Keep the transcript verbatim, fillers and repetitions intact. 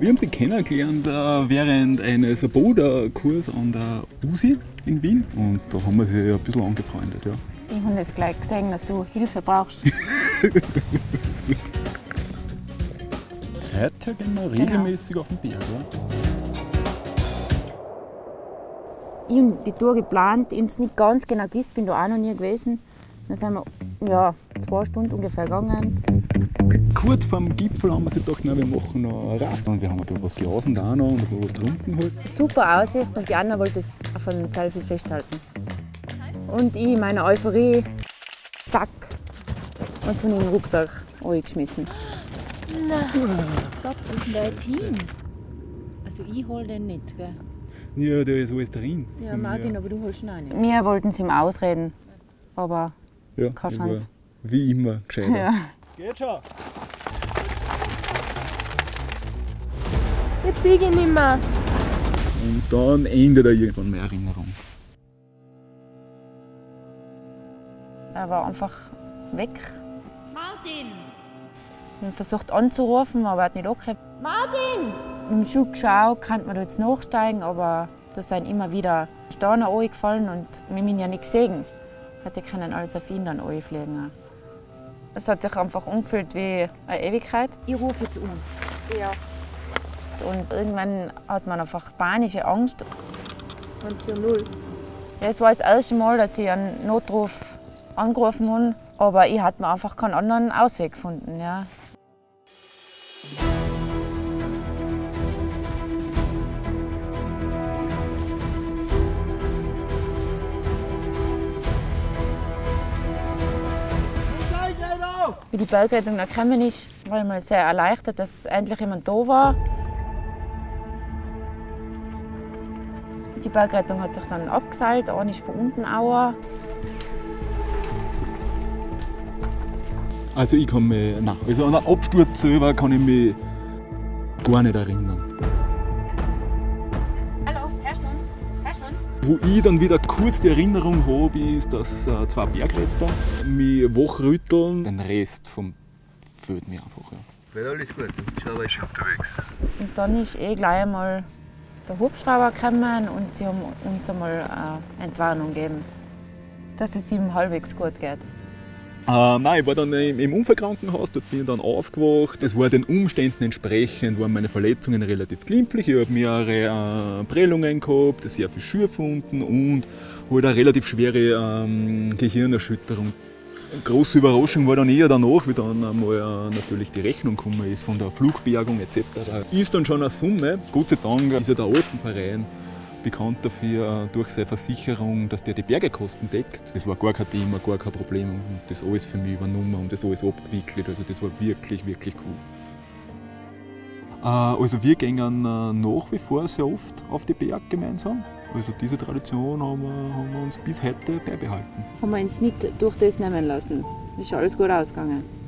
Wir haben sie kennengelernt äh, während eines Boulderkurses an der U S I in Wien und da haben wir sie ein bisschen angefreundet. Ja. Ich habe es gleich gesehen, dass du Hilfe brauchst. Seither gehen wir regelmäßig auf den Berg. Ja? Ich habe die Tour geplant, ich habe nicht ganz genau gewusst, bin da auch noch nie gewesen. Dann sind wir ja, zwei Stunden ungefähr gegangen. Kurz vor dem Gipfel haben wir sich gedacht, nein, wir machen noch eine Rast. Und wir haben ein bisschen was gegessen da noch und ein bisschen was getrunken. Halt. Super Aussicht und die Anna wollte es auf einem Selfie festhalten. Und ich in meiner Euphorie, zack, und habe in den Rucksack geschmissen. Na, Gott, wo ist denn der jetzt hin? Also ich hole den nicht, gell? Ja, da ist alles drin. Ja, Martin, ja. Aber du holst ihn auch nicht. Wir wollten es ihm ausreden, aber ja, keine Chance. Wie immer gescheiter. Ja. Geht schon! Jetzt sehe ich ihn nicht mehr. Und dann endet er irgendwann meine Erinnerung. Er war einfach weg. Martin! Ich habe versucht anzurufen, aber er hat nicht angehört. Martin! Im Schuh geschaut, kann man da jetzt nachsteigen, aber da sind immer wieder Steine angefallen und wir haben ihn ja nicht gesehen. Hätte können alles auf ihn dann anfliegen. Es hat sich einfach angefühlt wie eine Ewigkeit. Ich rufe jetzt um. Ja. Und irgendwann hat man einfach panische Angst. eins null. Das war das erste Mal, dass ich einen Notruf angerufen habe, aber ich hatte mir einfach keinen anderen Ausweg gefunden. Ja. Wie die Bergrettung noch gekommen ist, war ich mal sehr erleichtert, dass endlich jemand da war. Die Bergrettung hat sich dann abgeseilt, eine ist von unten auch. Also ich kann mich, nein, also an einen Absturz selber kann ich mich gar nicht erinnern. Hallo, hörst du uns? Hörst du uns? Wo ich dann wieder kurz die Erinnerung habe, ist, dass äh, zwei Bergretter mich wachrütteln. Den Rest vom fehlt mir einfach. Ja. Wird alles gut, der Hubschrauber ist schon unterwegs. Und dann ist eh gleich einmal der Hubschrauber gekommen und sie haben uns einmal eine Entwarnung gegeben, dass es ihm halbwegs gut geht. Äh, nein, ich war dann im, im Unfallkrankenhaus, dort bin ich dann aufgewacht. Es war den Umständen entsprechend, waren meine Verletzungen relativ glimpflich. Ich habe mehrere äh, Prellungen gehabt, sehr viel Schürfwunden und halt eine relativ schwere ähm, Gehirnerschütterung. Eine große Überraschung war dann eher danach, wie dann einmal äh, natürlich die Rechnung gekommen ist von der Flugbergung et cetera. Ist dann schon eine Summe. Gott sei Dank ist ja der Alpenverein bekannt dafür, durch seine Versicherung, dass der die Bergekosten deckt. Das war gar kein Thema, gar kein Problem. Und das alles für mich übernommen und das alles abgewickelt. Also das war wirklich, wirklich cool. Also wir gehen nach wie vor sehr oft auf die Berge gemeinsam. Also diese Tradition haben wir, haben wir uns bis heute beibehalten. Haben wir uns nicht durch das nehmen lassen. Ist alles gut ausgegangen.